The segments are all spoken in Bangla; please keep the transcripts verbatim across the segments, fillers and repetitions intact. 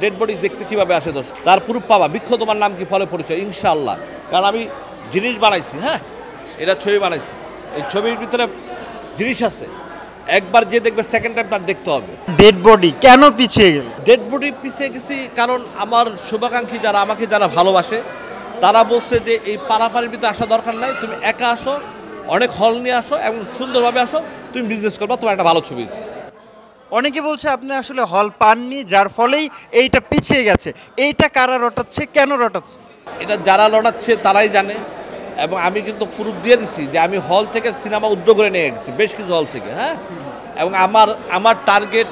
ডেড বডি দেখতে কীভাবে আসে দর্শক, তার প্রুফ পাবা। বৃক্ষ তোমার নাম কি, ফলে পরিচয়, ইনশাআল্লাহ। কারণ আমি জিনিস বানাইছি, হ্যাঁ, এটা ছবি বানাইছি, এই ছবির ভিতরে জিনিস আছে, একবার যে দেখবে সেকেন্ড টাইম তার দেখতে হবে। ডেড বডি কেন পিছিয়ে গেল? ডেড বডি পিছিয়ে গেছি কারণ আমার শুভাকাঙ্ক্ষী যারা, আমাকে যারা ভালোবাসে, তারা বলছে যে এই পারাপারের ভিতরে আসা দরকার নাই, তুমি একা আসো, অনেক হল নিয়ে আসো এবং সুন্দরভাবে আসো, তুমি বিজনেস করবা, তোমার একটা ভালো ছবি আছে। অনেকে বলছে আপনি আসলে হল পাননি, যার ফলেই এইটা পিছিয়ে গেছে। এইটা কারা রটাচ্ছে, কেন রটাচ্ছে? এটা যারা লড়াচ্ছে তারাই জানে, এবং আমি কিন্তু প্রুফ দিয়ে দিচ্ছি যে আমি হল থেকে সিনেমা উদ্যোগ করে নিয়ে গেছি, বেশ কিছু হল থেকে, হ্যাঁ। এবং আমার আমার টার্গেট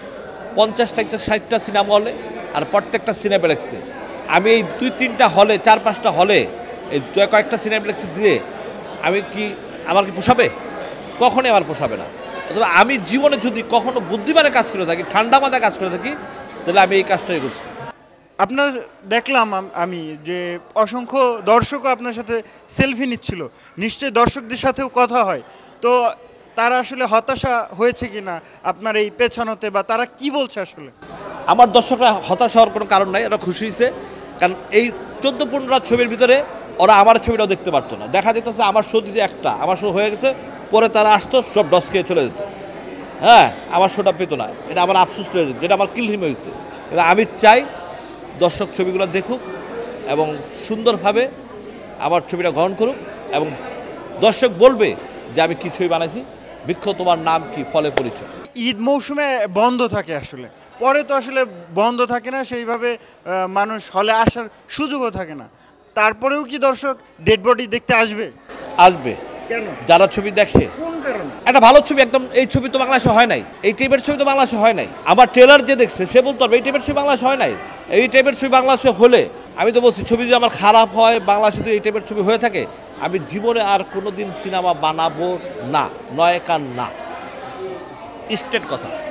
পঞ্চাশ থেকে ষাটটা সিনেমা হলে, আর প্রত্যেকটা সিনেপ্লেক্সে আমি এই দুই তিনটা হলে, চার পাঁচটা হলে এই কয়েকটা সিনেপ্লেক্সে দিয়ে আমি কি, আমার কি পোষাবে? কখনোই আমার পোষাবে না। অথবা আমি জীবনে যদি কখনো বুদ্ধিমানে কাজ করে থাকি, ঠান্ডা মাথায় কাজ করে থাকি, তাহলে আমি এই কাজটাই করছি। আপনার দেখলাম আমি যে অসংখ্য দর্শকও আপনার সাথে সেলফি নিচ্ছিল, নিশ্চয়ই দর্শকদের সাথেও কথা হয়, তো তারা আসলে হতাশা হয়েছে কিনা আপনার এই পেছনতে, বা তারা কি বলছে আসলে? আমার দর্শকরা হতাশ হওয়ার কোনো কারণ নাই, এরা খুশি হয়েছে। কারণ এই চোদ্দো পনেরো ছবির ভিতরে ওরা আমার ছবিটাও দেখতে পারতো না, দেখা যেতেছে আমার শো দিতে একটা, আমার শো হয়ে গেছে, পরে তারা আসতো সব ডস খেয়ে চলে যেত, হ্যাঁ, আমার শোটা পেতো না, এটা আমার আফসোস হয়ে যেত, যেটা আমার কিলহিম হয়েছে। এবং আমি চাই দর্শক ছবিগুলো দেখুক এবং সুন্দরভাবে আমার ছবিটা গ্রহণ করুক, এবং দর্শক বলবে যে আমি কী ছবি বানাইছি, বৃক্ষ তোমার নাম কি, ফলে পরিচয়। ঈদ মৌসুমে বন্ধ থাকে আসলে, পরে তো আসলে বন্ধ থাকে না, সেইভাবে মানুষ হলে আসার সুযোগও থাকে না, তারপরেও কি দর্শক ডেড বডি দেখতে আসবে? আসবে। কেন? যারা ছবি দেখে। কোন কারণে? একটা ভালো ছবি, একদম এই ছবি তো বাংলাদেশে হয় নাই, এই টাইপের ছবি তো বাংলাদেশে হয় নাই। আমার ট্রেলার যে দেখছে সে বলতে পারবে এই টাইপের ছবি বাংলাদেশে হয় নাই। এই টাইপের ছবি বাংলাদেশে হলে, আমি তো বলছি, ছবি যদি আমার খারাপ হয়, বাংলাদেশে যদি এই টাইপের ছবি হয়ে থাকে, আমি জীবনে আর কোনো দিন সিনেমা বানাবো না, নয় কান না, স্টেট কথা।